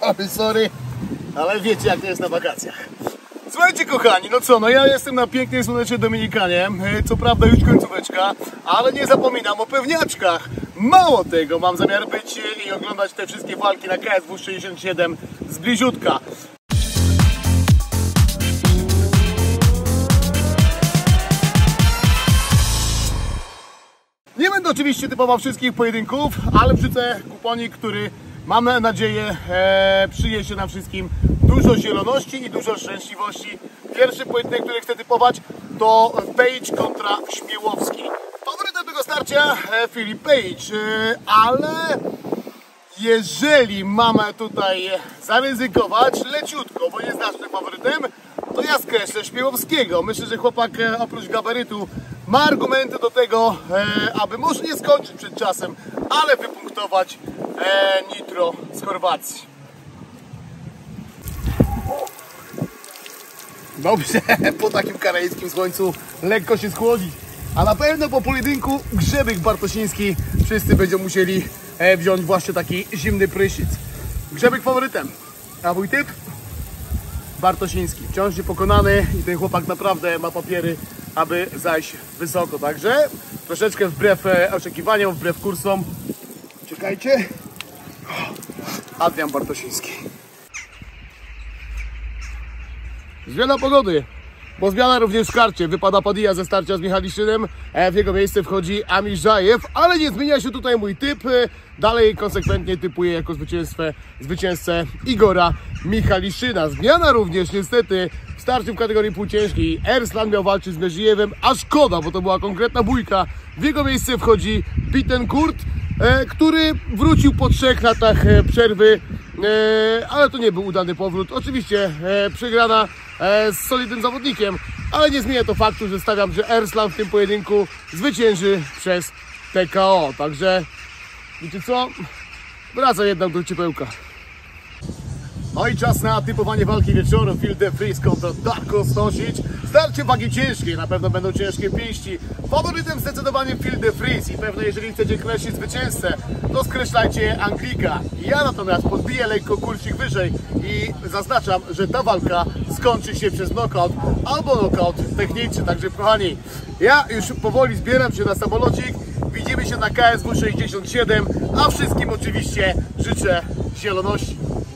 Sorry, ale wiecie jak to jest na wakacjach. Słuchajcie kochani, no co, no ja jestem na pięknej słonecznej Dominikanie, co prawda już końcóweczka, ale nie zapominam o pewniaczkach. Mało tego, mam zamiar być i oglądać te wszystkie walki na KSW 67 z bliziutka. Nie będę oczywiście typował wszystkich pojedynków, ale wrzucę kuponik, który mam nadzieję przyniesie nam wszystkim dużo zieloności i dużo szczęśliwości. Pierwszy pojedynek, który chcę typować, to Page kontra Śmiałowski. Faworytem tego starcia Filip Page, ale jeżeli mamy tutaj zaryzykować leciutko, bo jest naszym faworytem, to ja skreślę Śmiałowskiego. Myślę, że chłopak oprócz gabarytu ma argumenty do tego, aby może nie skończyć przed czasem, ale wypunktować Nitro z Chorwacji. Dobrze, po takim karaibskim słońcu lekko się schłodzić, a na pewno po pojedynku Grzebek Bartosiński wszyscy będą musieli wziąć właśnie taki zimny prysznic. Grzebek faworytem, a mój typ? Bartosiński, wciąż niepokonany i ten chłopak naprawdę ma papiery, aby zajść wysoko, także troszeczkę wbrew oczekiwaniom, wbrew kursom. Czekajcie. Adrian Bartosiński. Zmiana pogody, bo zmiana również w karcie. Wypada Padilla ze starcia z Michaliszynem, w jego miejsce wchodzi Amiżajew, ale nie zmienia się tutaj mój typ. Dalej konsekwentnie typuję jako zwycięzcę Igora Michaliszyna. Zmiana również niestety w starciu w kategorii półciężkiej. Erslan miał walczyć z Mezhijewem, a szkoda, bo to była konkretna bójka. W jego miejsce wchodzi Bittencourt, który wrócił po 3 latach przerwy, ale to nie był udany powrót. Oczywiście przegrana z solidnym zawodnikiem, ale nie zmienia to faktu, że stawiam, że Erslan w tym pojedynku zwycięży przez TKO. Także wiecie co? Wraca jednak do ciepełka. No i czas na typowanie walki wieczoru. Phil De Vries kontra Darko Stosic. Starcie wagi ciężkiej, na pewno będą ciężkie pięści. Faworytem zdecydowanie Phil De Vries i pewno jeżeli chcecie kreślić zwycięzcę, to skreślajcie Anglika. Ja natomiast podbiję lekko kurcik wyżej i zaznaczam, że ta walka skończy się przez knockout albo knockout techniczny. Także kochani, ja już powoli zbieram się na samolocik. Widzimy się na KSW 67, a wszystkim oczywiście życzę zieloności.